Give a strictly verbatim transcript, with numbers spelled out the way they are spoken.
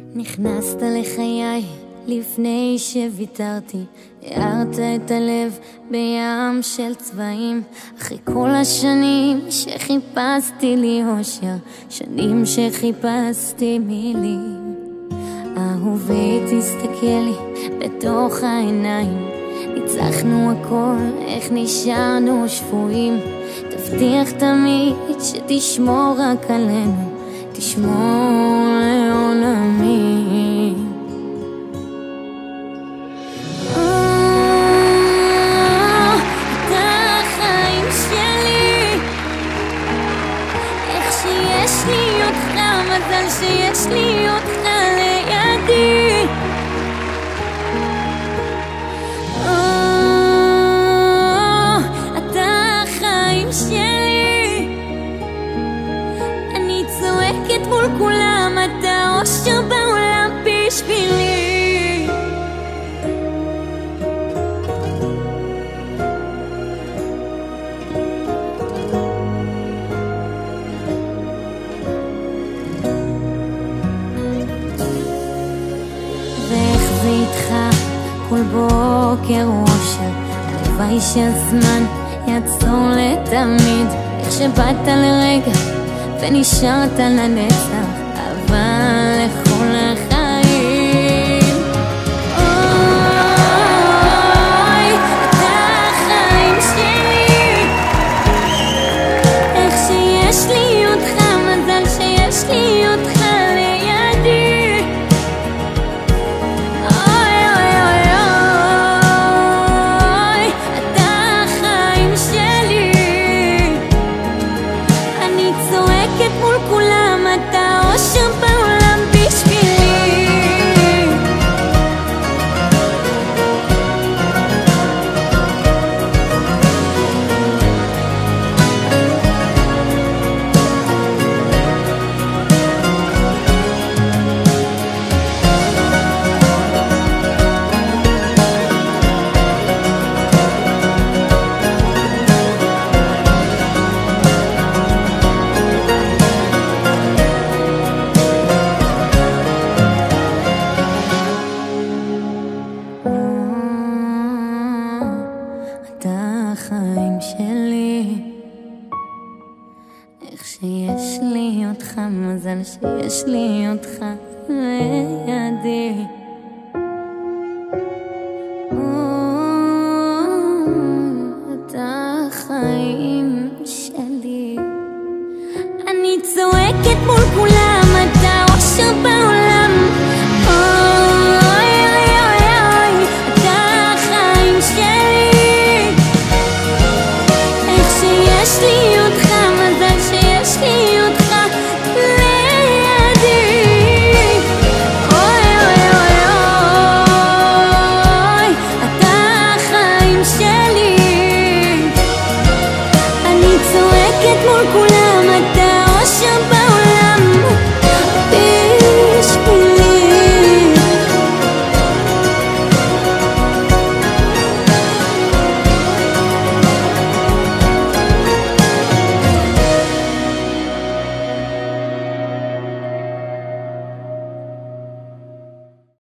נכנסת לחיי לפני שוויתרתי, הארת את הלב בים של צבעים. אחרי כל השנים שחיפשתי לי אושר, שנים שחיפשתי מילים. אהובי תסתכל לי בתוך העיניים, ניצחנו הכל, איך נשארנו שבויים. תבטיח תמיד שתשמור רק עלינו, תשמור לעולמי. אתה החיים שלי, איך שיש לי אותך, מזל שיש לי אותך לידי. אתה החיים שלי, אני צועקת מול כולם, אתה אושר בעולם בשבילי. ואיך זה איתך כל בוקר אושר, הלוואי שהזמן יעצור לתמיד. איך שבאת לרגע ונשארת לנצח, אבל לכל החיים. אוי, אתה החיים שלי, איך שיש לי אותך, מזל שיש לי אותך לידי. אוי אוי אוי אוי, אתה החיים שלי, אני צועקת מול כולם, אתה אושר בעולם בשבילי. אתה החיים שלי, איך שיש לי אותך, מזל שיש לי אותך לידי.